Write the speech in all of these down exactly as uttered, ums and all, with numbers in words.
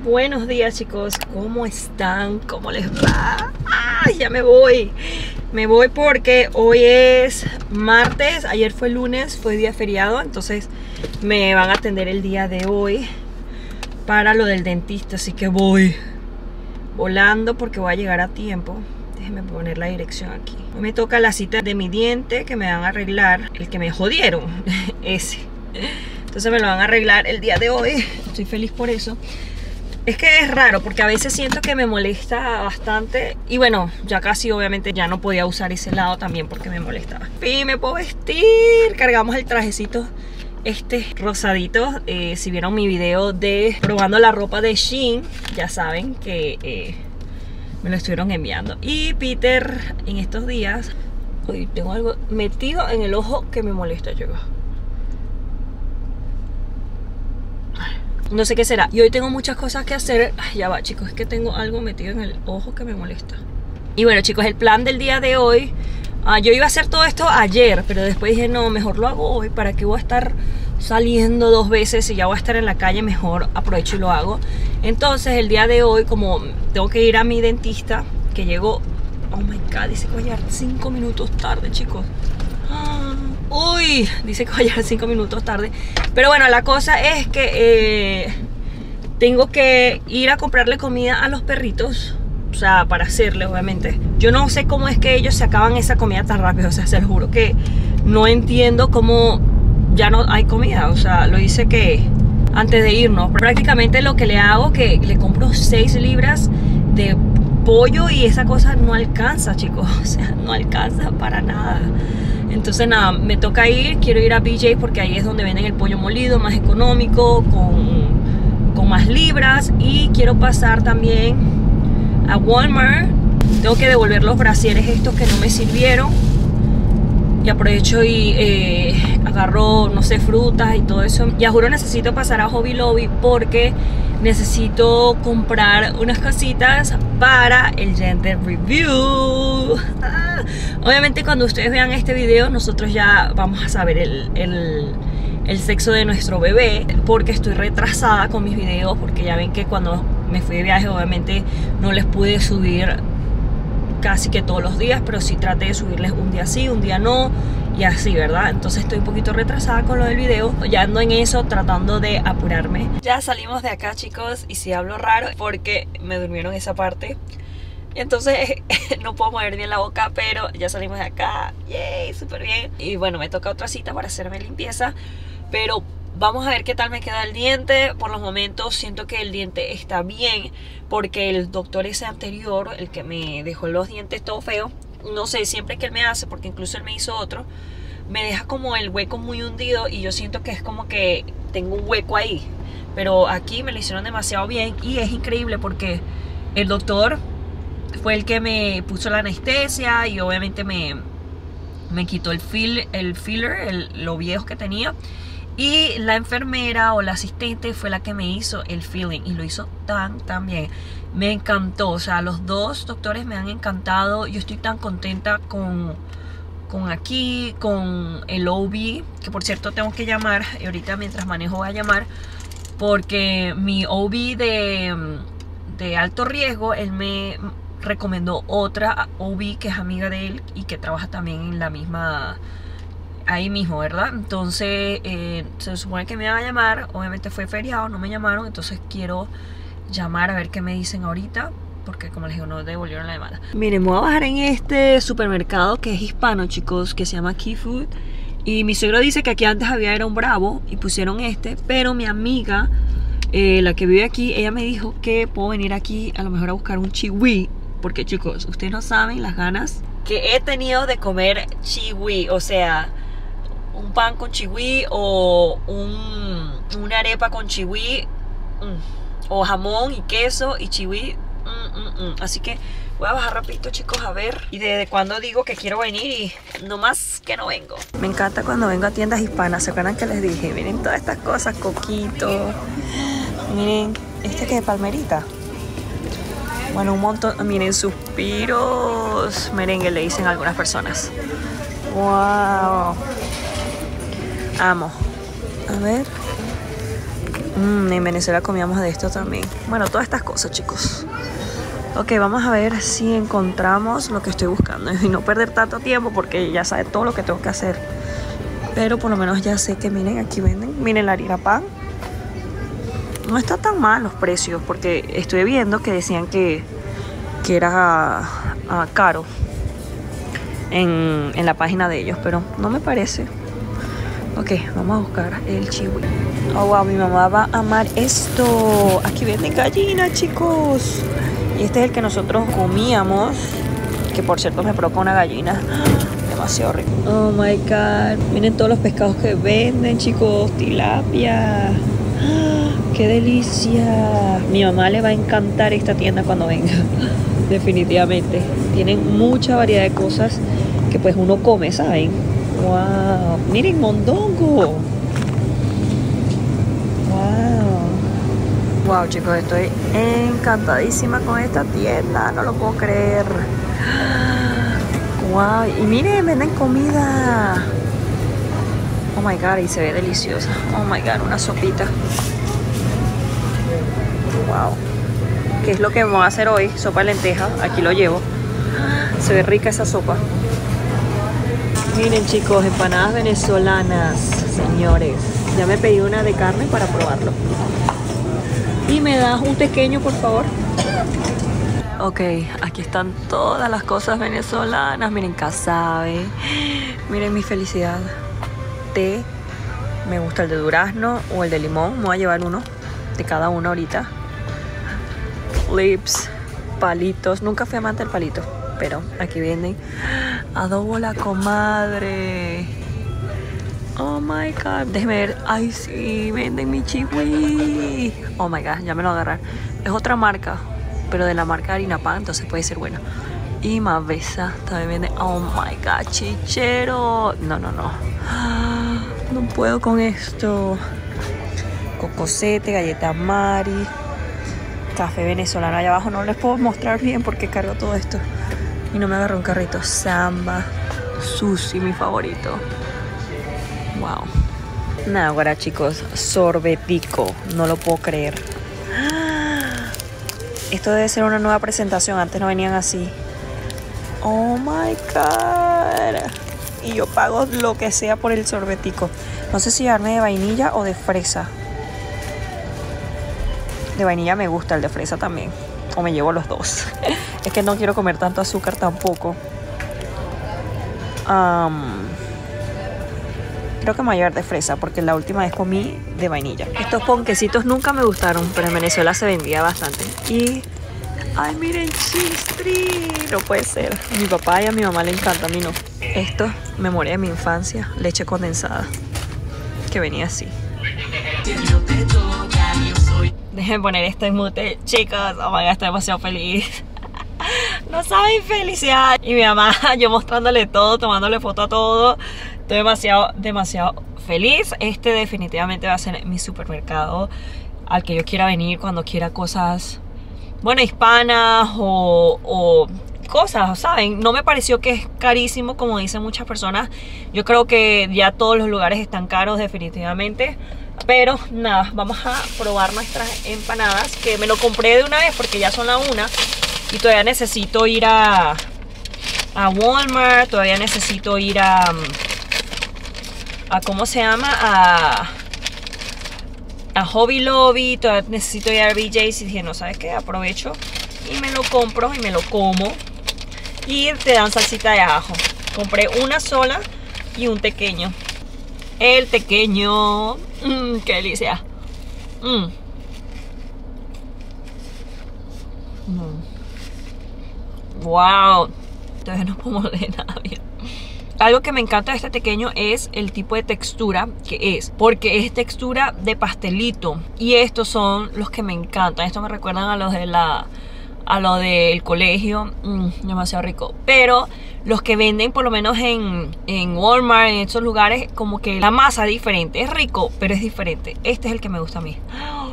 Buenos días, chicos, ¿cómo están? ¿Cómo les va? ¡Ay, ya me voy! Me voy porque hoy es martes, ayer fue lunes, fue día feriado, entonces me van a atender el día de hoy para lo del dentista, así que voy volando porque voy a llegar a tiempo. Déjenme poner la dirección aquí. Hoy me toca la cita de mi diente que me van a arreglar, el que me jodieron, ese. Entonces me lo van a arreglar el día de hoy, estoy feliz por eso. Es que es raro porque a veces siento que me molesta bastante. Y bueno, ya casi obviamente ya no podía usar ese lado también porque me molestaba. Y me puedo vestir. Cargamos el trajecito este rosadito. eh, Si vieron mi video de probando la ropa de Shein, ya saben que eh, me lo estuvieron enviando. Y Peter en estos días, uy, tengo algo metido en el ojo que me molesta, chicos. No sé qué será. Y hoy tengo muchas cosas que hacer. Ay, ya va, chicos, es que tengo algo metido en el ojo que me molesta. Y bueno, chicos, el plan del día de hoy, uh, yo iba a hacer todo esto ayer, pero después dije, no, mejor lo hago hoy. ¿Para qué voy a estar saliendo dos veces y ya voy a estar en la calle? Mejor aprovecho y lo hago. Entonces, el día de hoy, como tengo que ir a mi dentista, que llegó, oh my god, dice que voy a llegar cinco minutos tarde, chicos. Uy, dice que voy a llegar cinco minutos tarde. Pero bueno, la cosa es que eh, tengo que ir a comprarle comida a los perritos. O sea, para hacerles, obviamente. Yo no sé cómo es que ellos se acaban esa comida tan rápido. O sea, se lo juro que no entiendo cómo ya no hay comida. O sea, lo hice que antes de irnos. Prácticamente lo que le hago, que le compro seis libras de pollo y esa cosa no alcanza, chicos. O sea, no alcanza para nada. Entonces nada, me toca ir, quiero ir a B J porque ahí es donde venden el pollo molido, más económico, con, con más libras. Y quiero pasar también a Walmart. Tengo que devolver los brasieres estos que no me sirvieron. Y aprovecho y eh, agarro, no sé, frutas y todo eso. Y a juro necesito pasar a Hobby Lobby porque necesito comprar unas cositas para el gender review. Ah, obviamente cuando ustedes vean este video nosotros ya vamos a saber el, el, el sexo de nuestro bebé, porque estoy retrasada con mis videos, porque ya ven que cuando me fui de viaje obviamente no les pude subir casi que todos los días, pero sí traté de subirles un día sí, un día no, y así, ¿verdad? Entonces estoy un poquito retrasada con lo del video. Ya ando en eso, tratando de apurarme. Ya salimos de acá, chicos, y si hablo raro porque me durmieron esa parte. Y entonces no puedo mover bien la boca, pero ya salimos de acá. ¡Yay! Súper bien. Y bueno, me toca otra cita para hacerme limpieza, pero vamos a ver qué tal me queda el diente. Por los momentos siento que el diente está bien, porque el doctor ese anterior, el que me dejó los dientes todo feo, no sé, siempre que él me hace, porque incluso él me hizo otro, me deja como el hueco muy hundido y yo siento que es como que tengo un hueco ahí. Pero aquí me lo hicieron demasiado bien y es increíble porque el doctor fue el que me puso la anestesia y obviamente me, me quitó el, fil, el filler, el, lo viejo que tenía. Y la enfermera o la asistente fue la que me hizo el filling y lo hizo tan, tan bien. Me encantó, o sea, los dos doctores me han encantado. Yo estoy tan contenta con, con aquí, con el O B, que por cierto tengo que llamar, y ahorita mientras manejo voy a llamar, porque mi O B de, de alto riesgo, él me recomendó otra O B que es amiga de él y que trabaja también en la misma... ahí mismo, ¿verdad? Entonces eh, se supone que me van a llamar. Obviamente fue feriado, no me llamaron. Entonces quiero llamar a ver qué me dicen ahorita, porque como les digo, no devolvieron la llamada. Miren, me voy a bajar en este supermercado que es hispano, chicos, que se llama Key Food. Y mi suegro dice que aquí antes había era un Bravo y pusieron este. Pero mi amiga, eh, la que vive aquí, ella me dijo que puedo venir aquí a lo mejor a buscar un chihui. Porque, chicos, ustedes no saben las ganas que he tenido de comer chihui. O sea, un pan con chihui o un, una arepa con chihui, mm, o jamón y queso y chihui, mm, mm, mm. Así que voy a bajar rapidito, chicos, a ver. Y desde cuando digo que quiero venir y nomás que no vengo. Me encanta cuando vengo a tiendas hispanas. ¿Se acuerdan que les dije? Miren todas estas cosas, coquito. Miren, este que es palmerita. Bueno, un montón. Miren, suspiros, merengue le dicen a algunas personas. Wow. Amo. A ver. Mm, en Venezuela comíamos de esto también. Bueno, todas estas cosas, chicos. Ok, vamos a ver si encontramos lo que estoy buscando y no perder tanto tiempo porque ya sabe todo lo que tengo que hacer. Pero por lo menos ya sé que miren, aquí venden. Miren la harina pan. No está tan mal los precios porque estuve viendo que decían que, que era uh, caro en, en la página de ellos, pero no me parece. Ok, vamos a buscar el chihui. Oh, wow, mi mamá va a amar esto. Aquí venden gallinas, chicos. Y este es el que nosotros comíamos, que por cierto me provoca una gallina. Demasiado rico. Oh my god, miren todos los pescados que venden, chicos. Tilapia. ¡Qué delicia! Mi mamá le va a encantar esta tienda cuando venga. Definitivamente. Tienen mucha variedad de cosas que pues uno come, ¿saben? ¡Wow! Miren, mondongo. ¡Wow! Wow, chicos, estoy encantadísima con esta tienda. No lo puedo creer. ¡Wow! Y miren, venden comida. Oh my god, y se ve deliciosa. Oh my god, una sopita. Wow. ¿Qué es lo que vamos a hacer hoy? Sopa de lenteja. Aquí lo llevo. Se ve rica esa sopa. Miren, chicos, empanadas venezolanas, señores. Ya me pedí una de carne para probarlo. Y me das un pequeño, por favor. Ok, aquí están todas las cosas venezolanas. Miren, casabe. Miren mi felicidad. Té. Me gusta el de durazno o el de limón. Me voy a llevar uno de cada uno ahorita. Lips, palitos. Nunca fui amante del palito, pero aquí venden adobo la comadre. Oh my god, déjeme ver. Ay, sí, venden mi chihui. Oh my god, ya me lo voy a agarrar. Es otra marca, pero de la marca harina pan, entonces puede ser buena. Y Mavesa también vende. Oh my god, chichero. No, no, no. No puedo con esto. Cocosete, galleta Mari, café venezolano. Allá abajo no les puedo mostrar bien porque cargo todo esto y no me agarró un carrito. Samba, sushi, mi favorito. Wow. Nada, ahora, chicos, sorbetico. No lo puedo creer. Esto debe ser una nueva presentación. Antes no venían así. Oh my god. Y yo pago lo que sea por el sorbetico. No sé si darme de vainilla o de fresa. De vainilla me gusta, el de fresa también. O me llevo los dos. Es que no quiero comer tanto azúcar tampoco. Um, creo que me voy a llevar de fresa porque la última vez comí de vainilla. Estos ponquecitos nunca me gustaron, pero en Venezuela se vendía bastante. Y... ¡ay, miren, chistri! No puede ser. A mi papá y a mi mamá le encanta, a mí no. Esto, memoria de mi infancia. Leche condensada. Que venía así. Dejen poner esto en mute, chicos. Oh my god, estoy demasiado feliz. No saben felicidad. Y mi mamá, yo mostrándole todo, tomándole foto a todo. Estoy demasiado, demasiado feliz. Este definitivamente va a ser mi supermercado al que yo quiera venir cuando quiera cosas, bueno, hispanas o, o cosas, ¿saben? No me pareció que es carísimo como dicen muchas personas. Yo creo que ya todos los lugares están caros definitivamente. Pero nada, vamos a probar nuestras empanadas, que me lo compré de una vez porque ya son la una. Y todavía necesito ir a, a Walmart, todavía necesito ir a, a ¿cómo se llama? A, a Hobby Lobby, todavía necesito ir a B J's. Y dije, no, ¿sabes qué? Aprovecho y me lo compro y me lo como. Y te dan salsita de ajo. Compré una sola y un pequeño. El pequeño. Mmm, qué delicia. Mmm. Mm. Wow. Todavía no puedo morder nada bien. Algo que me encanta de este pequeño es el tipo de textura que es. Porque es textura de pastelito. Y estos son los que me encantan. Estos me recuerdan a los de la... a lo del colegio. Mmm, demasiado rico. Pero los que venden por lo menos en, en Walmart, en estos lugares, como que la masa es diferente. Es rico, pero es diferente. Este es el que me gusta a mí.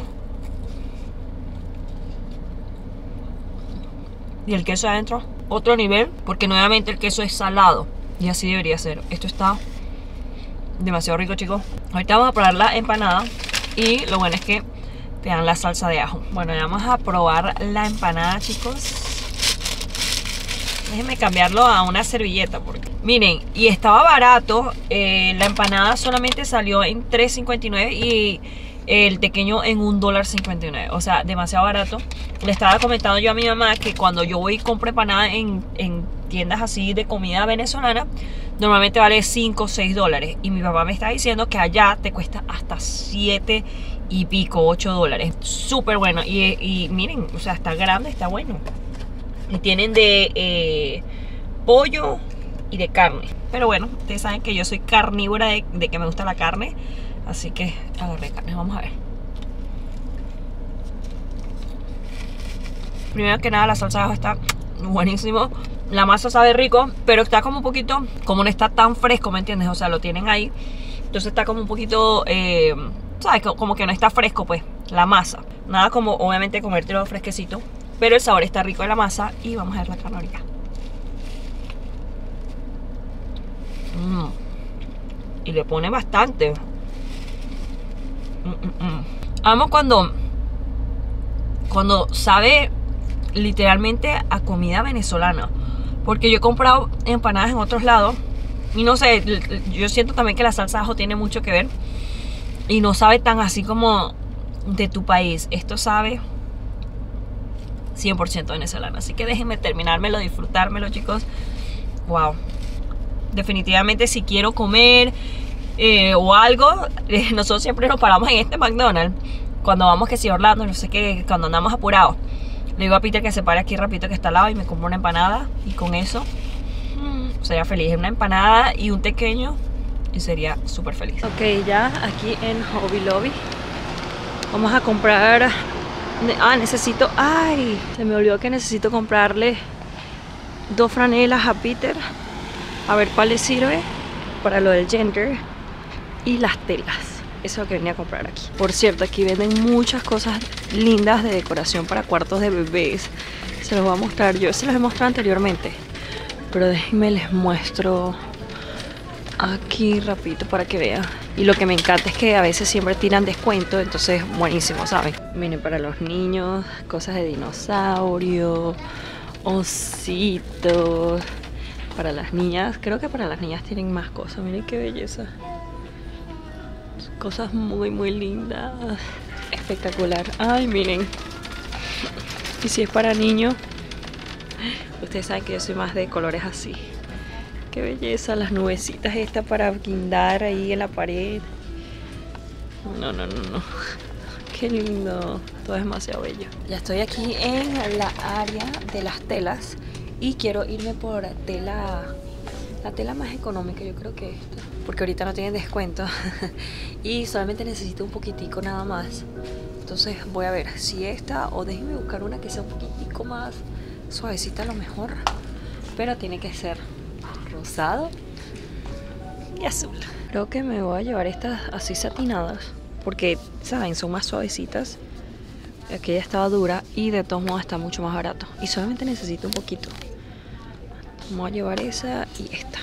Y el queso adentro, otro nivel, porque nuevamente el queso es salado. Y así debería ser. Esto está demasiado rico, chicos. Ahorita vamos a probar la empanada. Y lo bueno es que Vean la salsa de ajo. Bueno, ya vamos a probar la empanada, chicos. Déjenme cambiarlo a una servilleta porque miren, y estaba barato. eh, La empanada solamente salió en tres cincuenta y nueve y el pequeño en un dólar cincuenta y nueve. O sea, demasiado barato. Le estaba comentando yo a mi mamá que cuando yo voy y compro empanada en, en tiendas así de comida venezolana, normalmente vale cinco o seis dólares. Y mi papá me está diciendo que allá te cuesta hasta siete y pico, ocho dólares. Súper bueno. Y, y miren, o sea, está grande, está bueno. Y tienen de eh, pollo y de carne. Pero bueno, ustedes saben que yo soy carnívora de, de que me gusta la carne. Así que agarré carne, vamos a ver. Primero que nada, la salsa de ajo está buenísimo. La masa sabe rico, pero está como un poquito, como no está tan fresco, ¿me entiendes? O sea, lo tienen ahí. Entonces está como un poquito, eh, ¿sabes? Como que no está fresco, pues, la masa. Nada como, obviamente, comértelo fresquecito. Pero el sabor está rico de la masa. Y vamos a ver la carne ahorita. Mm. Y le pone bastante. Mm, mm, mm. Amo cuando Cuando sabe literalmente a comida venezolana. Porque yo he comprado empanadas en otros lados y no sé, yo siento también que la salsa de ajo tiene mucho que ver. Y no sabe tan así como de tu país. Esto sabe cien por ciento venezolano. Así que déjenme terminármelo, disfrutármelo, chicos. Wow. Definitivamente si quiero comer eh, o algo, eh, nosotros siempre nos paramos en este McDonald's. Cuando vamos que si Orlando, no sé qué, cuando andamos apurados. Le digo a Peter que se pare aquí rapidito que está al lado y me compro una empanada. Y con eso mmm, sería feliz. Una empanada y un pequeño y sería súper feliz. Ok, ya aquí en Hobby Lobby vamos a comprar. Ah, necesito, ay, se me olvidó que necesito comprarle dos franelas a Peter. A ver cuál le sirve para lo del gender. Y las telas, eso es lo que venía a comprar aquí. Por cierto, aquí venden muchas cosas lindas de decoración para cuartos de bebés. Se los voy a mostrar, yo se los he mostrado anteriormente, pero déjenme les muestro aquí rapidito para que vean. Y lo que me encanta es que a veces siempre tiran descuento, entonces buenísimo, ¿saben? Miren, para los niños, cosas de dinosaurio, ositos. Para las niñas, creo que para las niñas tienen más cosas. Miren qué belleza. Cosas muy muy lindas. Espectacular. Ay, miren. Y si es para niños, ustedes saben que yo soy más de colores así. Qué belleza. Las nubecitas estas para guindar ahí en la pared. No, no, no, no. Qué lindo. Todo es demasiado bello. Ya estoy aquí en la área de las telas. Y quiero irme por tela, la tela más económica, yo creo que esta, porque ahorita no tienen descuento. Y solamente necesito un poquitico nada más. Entonces voy a ver si esta, o déjenme buscar una que sea un poquitico más suavecita a lo mejor. Pero tiene que ser rosado y azul. Creo que me voy a llevar estas así satinadas, porque, ¿saben? Son más suavecitas. Aquella estaba dura y de todos modos está mucho más barato. Y solamente necesito un poquito. Vamos a llevar esa y esta.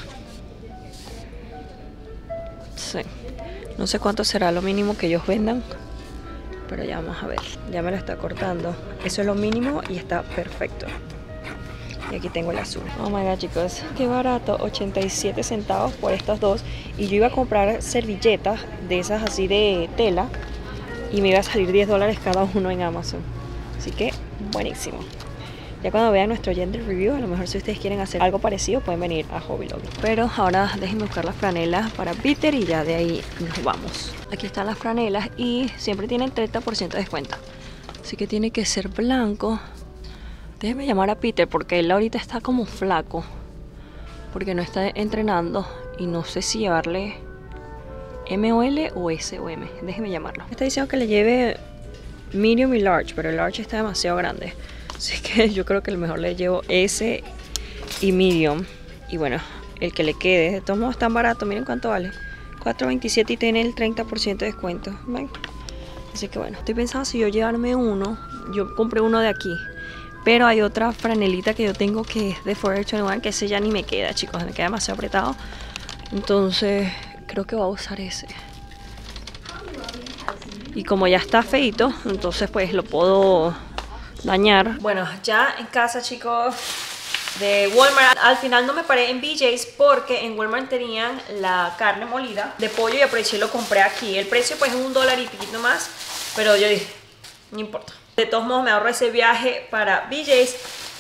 Sí. No sé cuánto será lo mínimo que ellos vendan, pero ya vamos a ver. Ya me lo está cortando. Eso es lo mínimo y está perfecto. Y aquí tengo el azul. Oh my god, chicos, qué barato. ochenta y siete centavos por estas dos. Y yo iba a comprar servilletas de esas así de tela y me iba a salir diez dólares cada uno en Amazon. Así que buenísimo. Ya cuando vean nuestro gender review, a lo mejor si ustedes quieren hacer algo parecido, pueden venir a Hobby Lobby. Pero ahora déjenme buscar las franelas para Peter y ya de ahí nos vamos. Aquí están las franelas y siempre tienen treinta por ciento de descuento. Así que tiene que ser blanco. Déjenme llamar a Peter porque él ahorita está como flaco. Porque no está entrenando y no sé si llevarle M o L o S o M. Déjenme llamarlo. Me está diciendo que le lleve medium y large, pero el large está demasiado grande. Así que yo creo que a lo mejor le llevo S y medium. Y bueno, el que le quede. De todos modos tan barato. Miren cuánto vale. cuatro veintisiete y tiene el treinta por ciento de descuento. ¿Ven? Así que bueno, estoy pensando si yo llevarme uno. Yo compré uno de aquí. Pero hay otra franelita que yo tengo que es de Forever veintiuno. Que ese ya ni me queda, chicos. Me queda demasiado apretado. Entonces creo que voy a usar ese. y como ya está feito, entonces pues lo puedo dañar. Bueno, ya en casa, chicos, de Walmart. Al final no me paré en B J's porque en Walmart tenían la carne molida de pollo y aproveché y lo compré aquí. El precio pues es un dólar y piquito más, pero yo dije, no importa. De todos modos me ahorro ese viaje para B J's.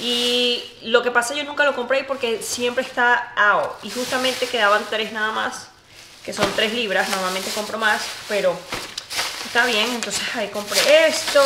Y lo que pasa, yo nunca lo compré porque siempre está out. Y justamente quedaban tres nada más, que son tres libras. Normalmente compro más, pero está bien. Entonces ahí compré esto.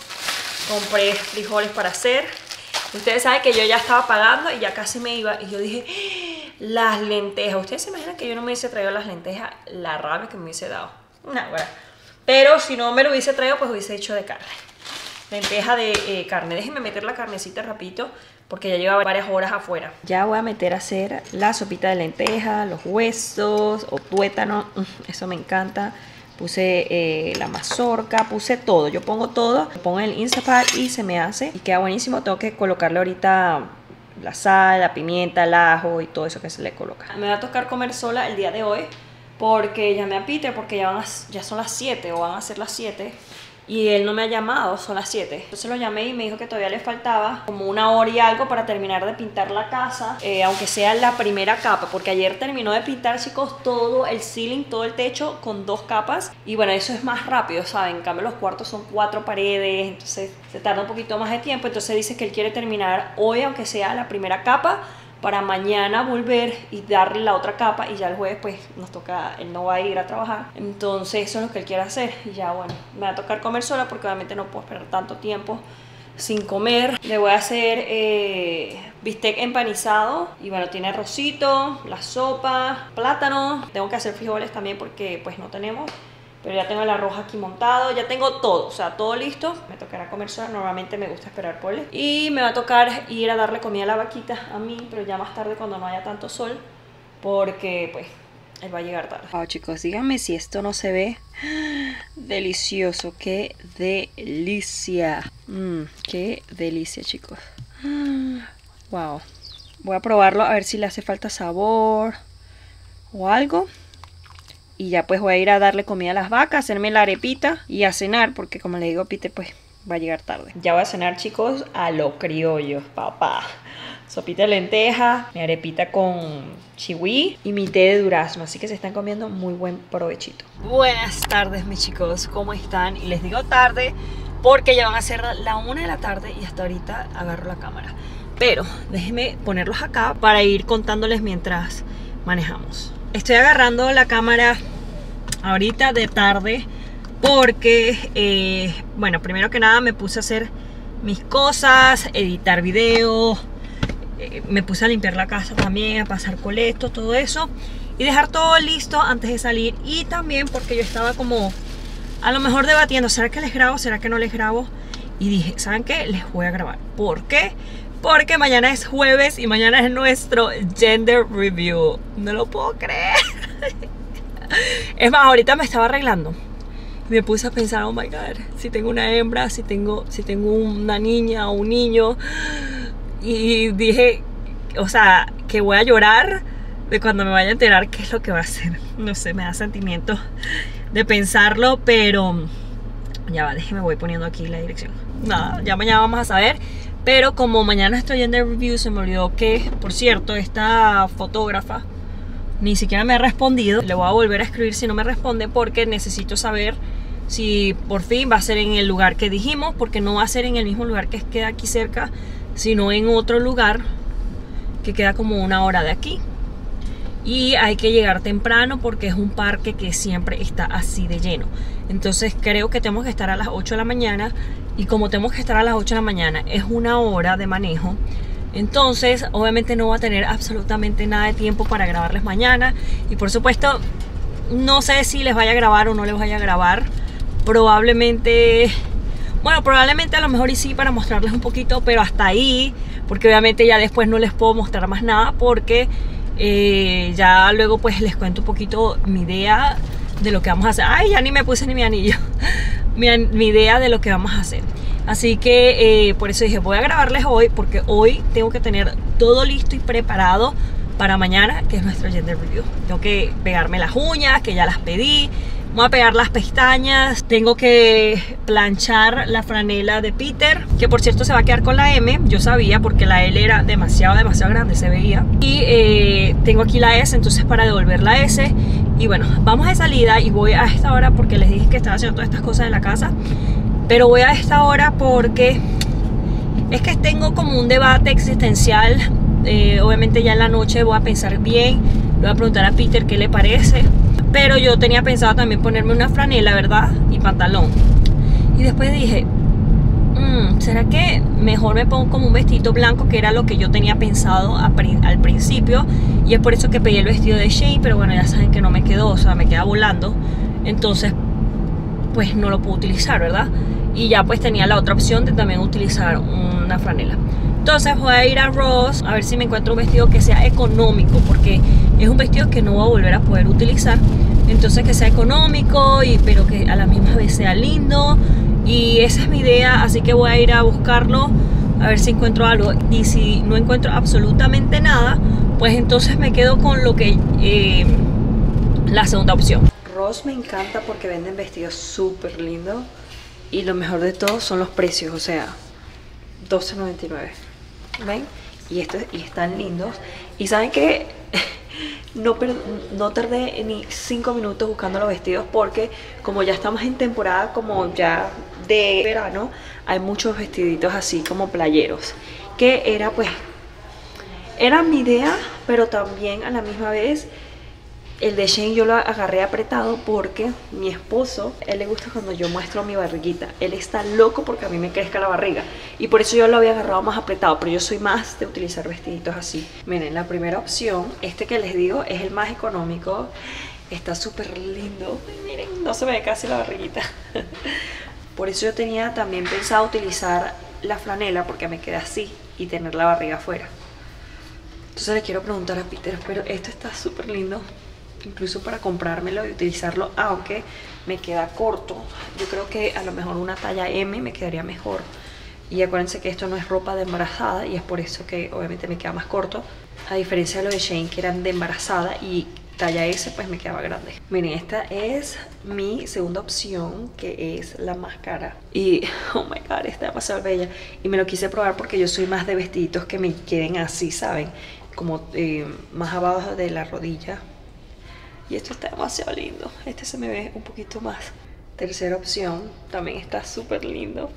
Compré frijoles para hacer. Ustedes saben que yo ya estaba pagando y ya casi me iba. Y yo dije, ¡ah! Las lentejas. Ustedes se imaginan que yo no me hubiese traído las lentejas. La rabia que me hubiese dado. Nah, bueno. Pero si no me lo hubiese traído, pues hubiese hecho de carne. Lenteja de eh, carne. Déjenme meter la carnecita rapidito porque ya lleva varias horas afuera. Ya voy a meter a hacer la sopita de lenteja, los huesos o tuétano. Eso me encanta. Puse eh, la mazorca, puse todo. Yo pongo todo, lo pongo en el Instapot y se me hace. Y queda buenísimo. Tengo que colocarle ahorita la sal, la pimienta, el ajo y todo eso que se le coloca. Me va a tocar comer sola el día de hoy porque llamé a Peter porque ya, van a, ya son las siete o van a ser las siete. Y él no me ha llamado, son las siete. Entonces lo llamé y me dijo que todavía le faltaba como una hora y algo para terminar de pintar la casa, eh, aunque sea la primera capa, porque ayer terminó de pintar, chicos, todo el ceiling, todo el techo con dos capas. Y bueno, eso es más rápido, ¿saben? En cambio los cuartos son cuatro paredes, entonces se tarda un poquito más de tiempo. Entonces dice que él quiere terminar hoy, aunque sea la primera capa, para mañana volver y darle la otra capa. Y ya el jueves pues nos toca, él no va a ir a trabajar. Entonces eso es lo que él quiere hacer. Y ya bueno, me va a tocar comer sola porque obviamente no puedo esperar tanto tiempo sin comer. Le voy a hacer eh, bistec empanizado. Y bueno, tiene arrocito, la sopa, plátano. Tengo que hacer frijoles también porque pues no tenemos. Pero ya tengo el arroz aquí montado, ya tengo todo, o sea, todo listo. Me tocará comer sola, normalmente me gusta esperar por él. Y me va a tocar ir a darle comida a la vaquita, a mí, pero ya más tarde cuando no haya tanto sol, porque pues él va a llegar tarde. Wow, chicos, díganme si esto no se ve delicioso. Qué delicia. Mm, qué delicia, chicos. Wow. Voy a probarlo a ver si le hace falta sabor o algo. Y ya pues voy a ir a darle comida a las vacas, hacerme la arepita y a cenar, porque como le digo a Peter, pues va a llegar tarde. Ya voy a cenar, chicos, a lo criollo, papá. Sopita de lenteja, mi arepita con chihui y mi té de durazno. Así que se están comiendo muy buen provechito. Buenas tardes, mis chicos, ¿cómo están? Y les digo tarde porque ya van a ser la una de la tarde y hasta ahorita agarro la cámara. Pero déjenme ponerlos acá para ir contándoles mientras manejamos. Estoy agarrando la cámara ahorita de tarde porque, eh, bueno, primero que nada me puse a hacer mis cosas, editar videos, eh, me puse a limpiar la casa también, a pasar coletos, todo eso y dejar todo listo antes de salir. Y también porque yo estaba como a lo mejor debatiendo, ¿será que les grabo? ¿Será que no les grabo? Y dije, ¿saben qué? Les voy a grabar. ¿Por qué? Porque mañana es jueves y mañana es nuestro gender review. No lo puedo creer. Es más, ahorita me estaba arreglando. Me puse a pensar, oh my god, si tengo una hembra, si tengo, si tengo una niña o un niño. Y dije, o sea, que voy a llorar de cuando me vaya a enterar qué es lo que va a hacer. No sé, me da sentimiento de pensarlo, pero ya va, déjeme, voy poniendo aquí la dirección. Nada, ya mañana vamos a saber. Pero como mañana estoy en The Review, se me olvidó que, por cierto, esta fotógrafa ni siquiera me ha respondido. Le voy a volver a escribir si no me responde, porque necesito saber si por fin va a ser en el lugar que dijimos, porque no va a ser en el mismo lugar que queda aquí cerca, sino en otro lugar que queda como una hora de aquí. Y hay que llegar temprano porque es un parque que siempre está así de lleno. Entonces creo que tenemos que estar a las ocho de la mañana. Y como tenemos que estar a las ocho de la mañana, es una hora de manejo. Entonces obviamente no va a tener absolutamente nada de tiempo para grabarles mañana. Y por supuesto, no sé si les vaya a grabar o no les vaya a grabar. Probablemente, bueno, probablemente a lo mejor y sí, para mostrarles un poquito, pero hasta ahí. Porque obviamente ya después no les puedo mostrar más nada, porque eh, ya luego pues les cuento un poquito mi idea de lo que vamos a hacer. Ay, ya ni me puse ni mi anillo. mi, mi idea de lo que vamos a hacer. Así que eh, por eso dije, voy a grabarles hoy, porque hoy tengo que tener todo listo y preparado para mañana, que es nuestro gender review. Tengo que pegarme las uñas, que ya las pedí, Voy a pegar las pestañas. Tengo que planchar la franela de Peter, que por cierto se va a quedar con la M. Yo sabía porque la L era demasiado, demasiado grande, se veía. Y eh, tengo aquí la S, entonces para devolver la S. Y bueno, vamos de salida y voy a esta hora porque les dije que estaba haciendo todas estas cosas de la casa. Pero voy a esta hora porque es que tengo como un debate existencial. Eh, obviamente ya en la noche voy a pensar bien, le voy a preguntar a Peter qué le parece. Pero yo tenía pensado también ponerme una franela, ¿verdad? Y pantalón. Y después dije, mmm, ¿será que mejor me pongo como un vestido blanco? Que era lo que yo tenía pensado a, al principio. Y es por eso que pedí el vestido de Shein. Pero bueno, ya saben que no me quedó, o sea, me queda volando. Entonces, pues no lo puedo utilizar, ¿verdad? Y ya pues tenía la otra opción de también utilizar una franela. Entonces voy a ir a Ross a ver si me encuentro un vestido que sea económico, porque es un vestido que no voy a volver a poder utilizar. Entonces que sea económico, y, pero que a la misma vez sea lindo. Y esa es mi idea, así que voy a ir a buscarlo a ver si encuentro algo. Y si no encuentro absolutamente nada, pues entonces me quedo con lo que eh, la segunda opción. Ross me encanta porque venden vestidos súper lindos. Y lo mejor de todo son los precios, o sea, doce noventa y nueve. ¿Ven? Y, esto, y están lindos. Y saben que no, no tardé ni cinco minutos buscando los vestidos, porque como ya estamos en temporada como ya de verano, hay muchos vestiditos así como playeros, que era pues, era mi idea, pero también a la misma vez el de Shein yo lo agarré apretado porque mi esposo, él le gusta cuando yo muestro mi barriguita. Él está loco porque a mí me crezca la barriga. Y por eso yo lo había agarrado más apretado. Pero yo soy más de utilizar vestiditos así. Miren, la primera opción, este que les digo, es el más económico. Está súper lindo. Miren, no se me ve casi la barriguita. Por eso yo tenía también pensado utilizar la franela, porque me queda así y tener la barriga afuera. Entonces le quiero preguntar a Peter, pero esto está súper lindo. Incluso para comprármelo y utilizarlo, aunque me queda corto. Yo creo que a lo mejor una talla M me quedaría mejor. Y acuérdense que esto no es ropa de embarazada, y es por eso que obviamente me queda más corto, a diferencia de lo de Shein, que eran de embarazada, y talla S pues me quedaba grande. Miren, esta es mi segunda opción, que es la más cara. Y oh my god, está demasiado bella. Y me lo quise probar porque yo soy más de vestiditos que me queden así, ¿saben? Como eh, más abajo de la rodilla. Y esto está demasiado lindo. Este se me ve un poquito más. Tercera opción. También está súper lindo.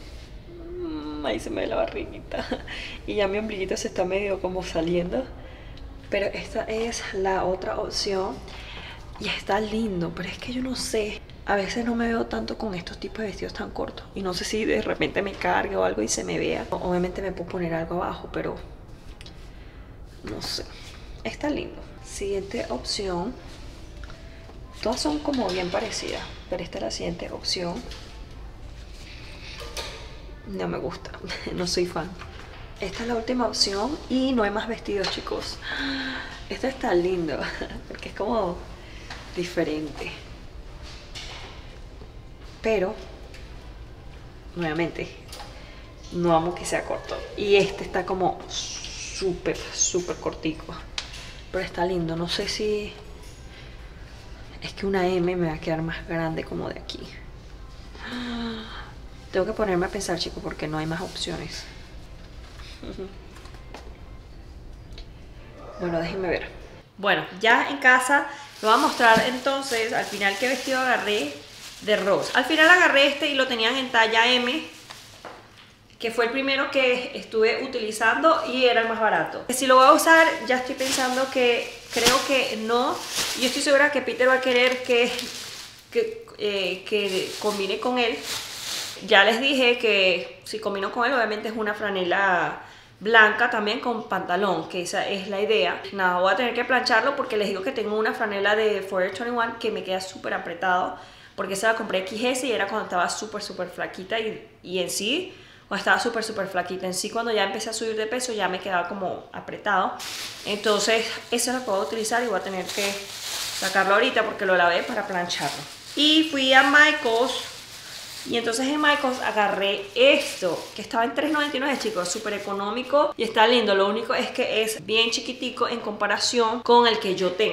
Mm, ahí se me ve la barriguita. Y ya mi ombliguito se está medio como saliendo. Pero esta es la otra opción. Y está lindo. Pero es que yo no sé. A veces no me veo tanto con estos tipos de vestidos tan cortos. Y no sé si de repente me cargue o algo y se me vea. Obviamente me puedo poner algo abajo, pero no sé. Está lindo. Siguiente opción. Todas son como bien parecidas, pero esta es la siguiente opción. No me gusta, no soy fan. Esta es la última opción y no hay más vestidos, chicos. Este está lindo, porque es como diferente. Pero, nuevamente, no amo que sea corto. Y este está como súper, súper cortico. Pero está lindo, no sé si... Es que una M me va a quedar más grande como de aquí. Tengo que ponerme a pensar, chicos, porque no hay más opciones. Bueno, déjenme ver. Bueno, ya en casa les voy a mostrar entonces al final qué vestido agarré de Ross. Al final agarré este y lo tenían en talla M, que fue el primero que estuve utilizando y era el más barato. Si lo voy a usar, ya estoy pensando que creo que no. Yo estoy segura que Peter va a querer que, que, eh, que combine con él. Ya les dije que si combino con él, obviamente es una franela blanca también con pantalón, que esa es la idea. Nada, voy a tener que plancharlo porque les digo que tengo una franela de Forever veintiuno que me queda súper apretado, porque esa la compré equis ese y era cuando estaba súper súper flaquita, y, y en sí, cuando estaba súper súper flaquita, en sí cuando ya empecé a subir de peso ya me quedaba como apretado. Entonces eso lo puedo utilizar y voy a tener que sacarlo ahorita porque lo lavé para plancharlo. Y fui a Michael's. Y entonces en Michael's agarré esto, que estaba en tres noventa y nueve, chicos, súper económico y está lindo. Lo único es que es bien chiquitico en comparación con el que yo tengo.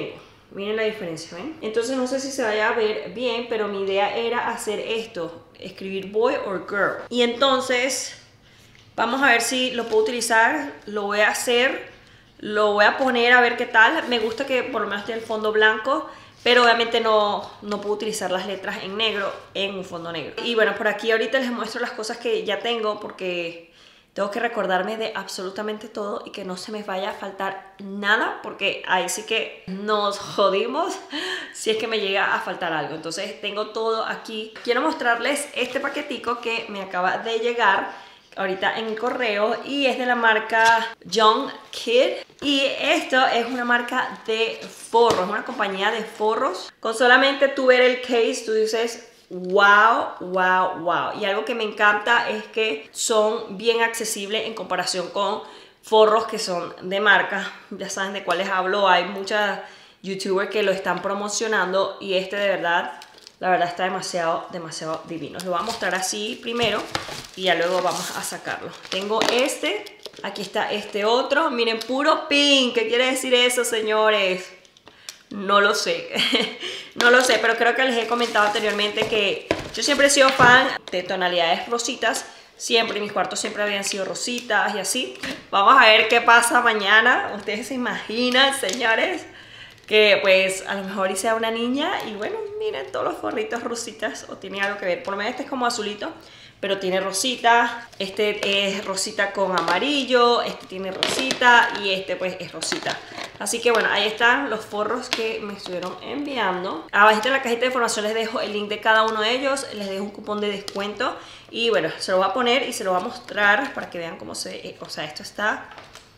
Miren la diferencia, ¿ven? Entonces no sé si se vaya a ver bien, pero mi idea era hacer esto, escribir boy or girl. Y entonces vamos a ver si lo puedo utilizar, lo voy a hacer, lo voy a poner a ver qué tal. Me gusta que por lo menos esté el fondo blanco, pero obviamente no, no puedo utilizar las letras en negro en un fondo negro. Y bueno, por aquí ahorita les muestro las cosas que ya tengo porque tengo que recordarme de absolutamente todo y que no se me vaya a faltar nada, porque ahí sí que nos jodimos si es que me llega a faltar algo. Entonces tengo todo aquí. Quiero mostrarles este paquetico que me acaba de llegar ahorita en correo y es de la marca Young Kid. Y esto es una marca de forros, una compañía de forros. Con solamente tú ver el case, tú dices wow, wow, wow. Y algo que me encanta es que son bien accesibles en comparación con forros que son de marca. Ya saben de cuáles hablo, hay muchas youtubers que lo están promocionando y este de verdad, la verdad está demasiado, demasiado divino. Lo voy a mostrar así primero y ya luego vamos a sacarlo. Tengo este, aquí está este otro, miren, puro pink. ¿Qué quiere decir eso, señores? No lo sé, no lo sé, pero creo que les he comentado anteriormente que yo siempre he sido fan de tonalidades rositas. Siempre, mis cuartos siempre habían sido rositas y así. Vamos a ver qué pasa mañana. Ustedes se imaginan, señores, que pues a lo mejor hice a una niña y bueno, miren todos los forritos rositas, o tiene algo que ver. Por lo menos este es como azulito, pero tiene rosita. Este es rosita con amarillo, este tiene rosita y este pues es rosita. Así que bueno, ahí están los forros que me estuvieron enviando. Abajo en la cajita de información les dejo el link de cada uno de ellos, les dejo un cupón de descuento y bueno, se lo voy a poner y se lo voy a mostrar para que vean cómo se ve. O sea, esto está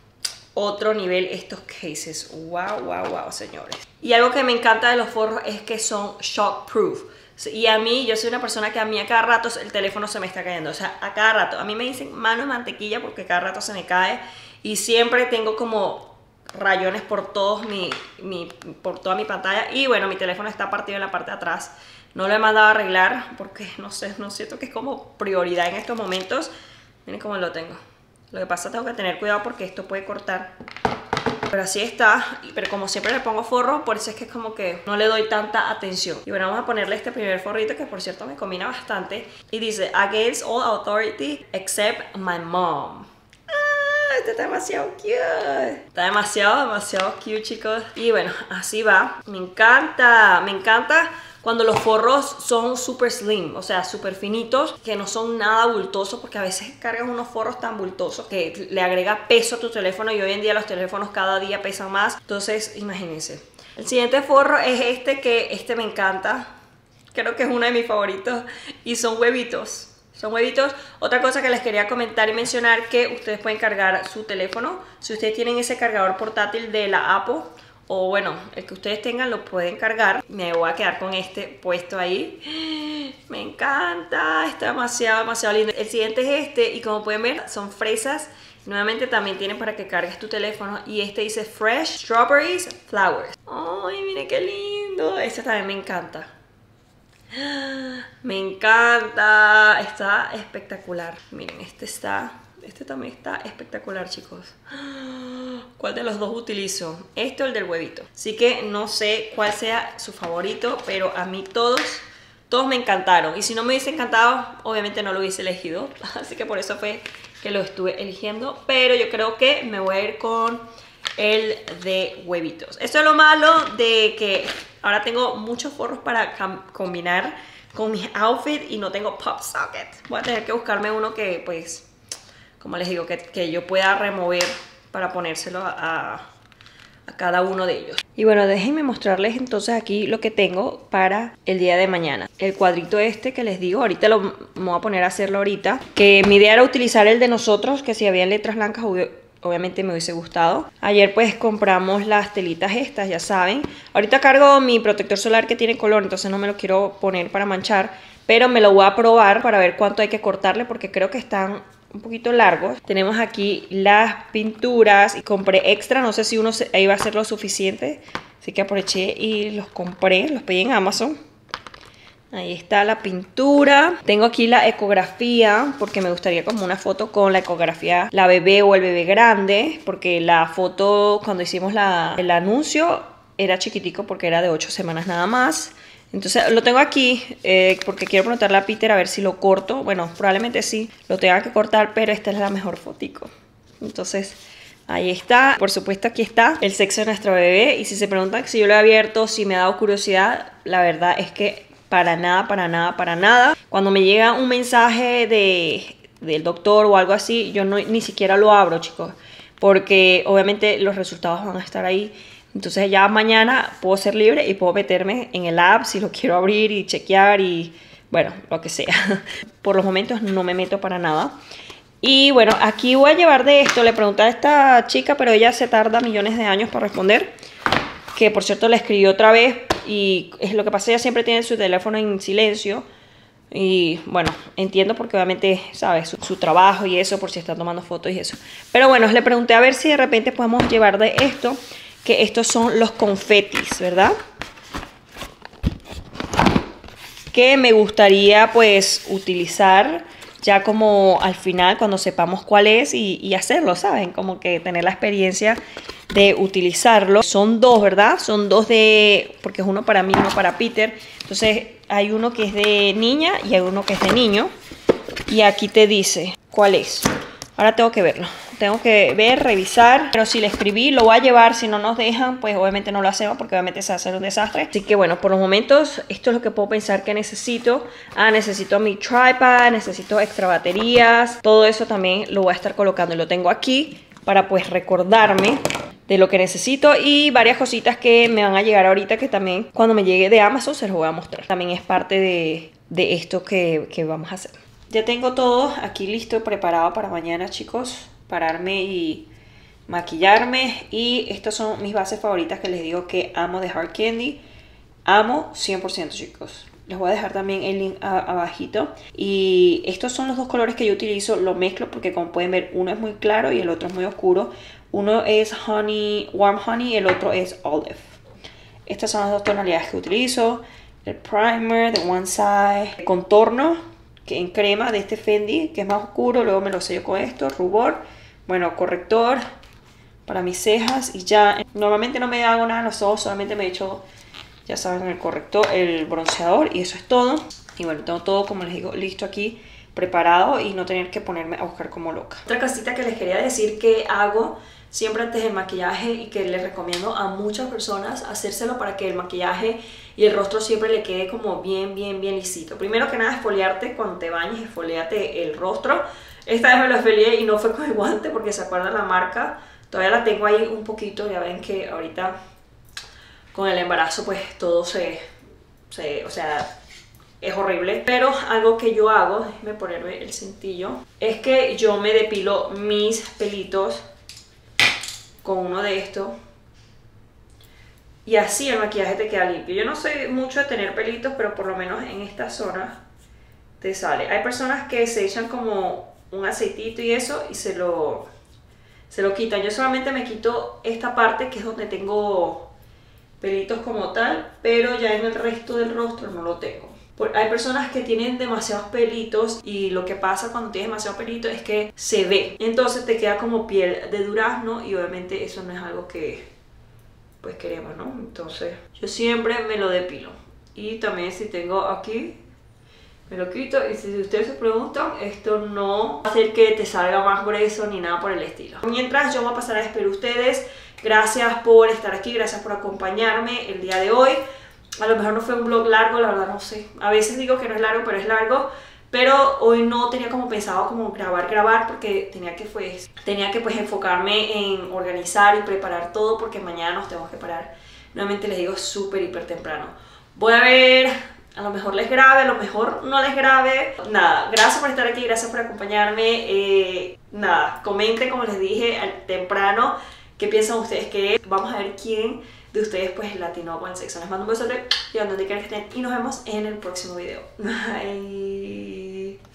otro nivel, estos cases. Wow, wow, wow, señores. Y algo que me encanta de los forros es que son shockproof. Y a mí, yo soy una persona que a mí a cada rato el teléfono se me está cayendo. O sea, a cada rato. A mí me dicen mano de mantequilla porque cada rato se me cae. Y siempre tengo como rayones por, todos mi, mi, por toda mi pantalla. Y bueno, mi teléfono está partido en la parte de atrás. No lo he mandado a arreglar porque no sé, no siento que es como prioridad en estos momentos. Miren cómo lo tengo. Lo que pasa es que tengo que tener cuidado porque esto puede cortar. Pero así está, pero como siempre le pongo forro, por eso es que es como que no le doy tanta atención. Y bueno, vamos a ponerle este primer forrito que por cierto me combina bastante. Y dice, against all authority except my mom. Ah, este está demasiado cute. Está demasiado, demasiado cute, chicos. Y bueno, así va. Me encanta, me encanta cuando los forros son súper slim, o sea, súper finitos, que no son nada bultosos, porque a veces cargas unos forros tan bultosos que le agrega peso a tu teléfono y hoy en día los teléfonos cada día pesan más. Entonces, imagínense. El siguiente forro es este, que este me encanta. Creo que es uno de mis favoritos y son huevitos. Son huevitos. Otra cosa que les quería comentar y mencionar, que ustedes pueden cargar su teléfono. Si ustedes tienen ese cargador portátil de la Apple, o bueno, el que ustedes tengan, lo pueden cargar. Me voy a quedar con este puesto ahí. Me encanta, está demasiado, demasiado lindo. El siguiente es este y como pueden ver son fresas. Nuevamente también tienen para que cargues tu teléfono. Y este dice Fresh Strawberries Flowers. Ay, miren qué lindo. Este también me encanta. Me encanta. Está espectacular. Miren, este está... Este también está espectacular, chicos. ¿Cuál de los dos utilizo? Este o el del huevito. Así que no sé cuál sea su favorito, pero a mí todos, todos me encantaron. Y si no me hubiese encantado, obviamente no lo hubiese elegido. Así que por eso fue que lo estuve eligiendo. Pero yo creo que me voy a ir con el de huevitos. Esto es lo malo de que ahora tengo muchos forros para combinar con mis outfits y no tengo pop socket. Voy a tener que buscarme uno que, pues, como les digo, que, que yo pueda remover para ponérselo a, a cada uno de ellos. Y bueno, déjenme mostrarles entonces aquí lo que tengo para el día de mañana. El cuadrito este que les digo, ahorita lo me voy a poner a hacerlo ahorita. Que mi idea era utilizar el de nosotros, que si había letras blancas obviamente me hubiese gustado. Ayer pues compramos las telitas estas, ya saben. Ahorita cargo mi protector solar que tiene color, entonces no me lo quiero poner para manchar. Pero me lo voy a probar para ver cuánto hay que cortarle, porque creo que están un poquito largos. Tenemos aquí las pinturas y compré extra, no sé si uno se, iba a ser lo suficiente, así que aproveché y los compré, los pedí en Amazon. Ahí está la pintura. Tengo aquí la ecografía, porque me gustaría como una foto con la ecografía, la bebé o el bebé grande, porque la foto cuando hicimos la, el anuncio era chiquitico porque era de ocho semanas nada más. Entonces lo tengo aquí eh, porque quiero preguntarle a Peter a ver si lo corto. Bueno, probablemente sí, lo tenga que cortar, pero esta es la mejor fotico. Entonces, ahí está. Por supuesto, aquí está el sexo de nuestro bebé. Y si se preguntan si yo lo he abierto, si me ha dado curiosidad, la verdad es que para nada, para nada, para nada. Cuando me llega un mensaje de, del doctor o algo así, yo no, ni siquiera lo abro, chicos. Porque obviamente los resultados van a estar ahí. Entonces ya mañana puedo ser libre y puedo meterme en el app si lo quiero abrir y chequear y bueno, lo que sea. Por los momentos no me meto para nada. Y bueno, aquí voy a llevar de esto. Le pregunté a esta chica, pero ella se tarda millones de años para responder. Que por cierto le escribí otra vez y es lo que pasa, ella siempre tiene su teléfono en silencio. Y bueno, entiendo porque obviamente, ¿sabes? Su, su trabajo y eso, por si está tomando fotos y eso. Pero bueno, le pregunté a ver si de repente podemos llevar de esto. Que estos son los confetis, ¿verdad? Que me gustaría pues utilizar ya como al final cuando sepamos cuál es y, y hacerlo, ¿saben? Como que tener la experiencia de utilizarlo. Son dos, ¿verdad? Son dos de... porque es uno para mí y uno para Peter. Entonces hay uno que es de niña y hay uno que es de niño. Y aquí te dice cuál es. Ahora tengo que verlo. Tengo que ver, revisar. Pero si le escribí, lo voy a llevar. Si no nos dejan, pues obviamente no lo hacemos porque obviamente se va a hacer un desastre. Así que bueno, por los momentos, esto es lo que puedo pensar que necesito. Ah, necesito mi tripod, necesito extra baterías. Todo eso también lo voy a estar colocando y lo tengo aquí para pues recordarme de lo que necesito. Y varias cositas que me van a llegar ahorita que también cuando me llegue de Amazon se los voy a mostrar. También es parte de, de esto que, que vamos a hacer. Ya tengo todo aquí listo, preparado para mañana, chicos. Pararme y maquillarme. Y estas son mis bases favoritas que les digo que amo de Hard Candy. Amo cien por ciento, chicos. Les voy a dejar también el link a, abajito. Y estos son los dos colores que yo utilizo. Lo mezclo porque como pueden ver, uno es muy claro y el otro es muy oscuro. Uno es honey, warm honey y el otro es olive. Estas son las dos tonalidades que utilizo. El primer de One Side. El contorno que en crema de este Fendi, que es más oscuro. Luego me lo sello con esto, rubor. Bueno, corrector para mis cejas y ya. Normalmente no me hago nada en los ojos, solamente me echo, ya saben, el corrector, el bronceador y eso es todo. Y bueno, tengo todo, como les digo, listo aquí, preparado y no tener que ponerme a buscar como loca. Otra cosita que les quería decir que hago siempre antes del maquillaje y que les recomiendo a muchas personas hacérselo para que el maquillaje y el rostro siempre le quede como bien, bien, bien lisito. Primero que nada, esfoliarte cuando te bañes, esfoliate el rostro. Esta vez me lo esfolié y no fue con el guante porque se acuerdan la marca. Todavía la tengo ahí un poquito, ya ven que ahorita con el embarazo pues todo se, se o sea, es horrible. Pero algo que yo hago, déjenme ponerme el cintillo, es que yo me depilo mis pelitos con uno de estos. Y así el maquillaje te queda limpio. Yo no soy mucho de tener pelitos, pero por lo menos en esta zona te sale. Hay personas que se echan como un aceitito y eso y se lo, se lo quitan. Yo solamente me quito esta parte que es donde tengo pelitos como tal, pero ya en el resto del rostro no lo tengo. Hay personas que tienen demasiados pelitos y lo que pasa cuando tienes demasiado pelito es que se ve. Entonces te queda como piel de durazno y obviamente eso no es algo que pues queremos, ¿no? Entonces yo siempre me lo depilo. Y también si tengo aquí, me lo quito y si ustedes se preguntan, esto no va a hacer que te salga más grueso ni nada por el estilo. Mientras yo voy a pasar a despedir a ustedes. Gracias por estar aquí, gracias por acompañarme el día de hoy. A lo mejor no fue un vlog largo, la verdad no sé. A veces digo que no es largo, pero es largo. Pero hoy no tenía como pensado como grabar, grabar porque tenía que, pues, tenía que pues enfocarme en organizar y preparar todo porque mañana nos tenemos que parar. Nuevamente les digo súper, hiper temprano. Voy a ver, a lo mejor les grabe, a lo mejor no les grabe. Nada, gracias por estar aquí, gracias por acompañarme. Eh, nada, comenten como les dije al temprano qué piensan ustedes que es. Vamos a ver quién de ustedes pues latinó con el sexo. Les mando un besote y a donde quieran que estén y nos vemos en el próximo video. Bye.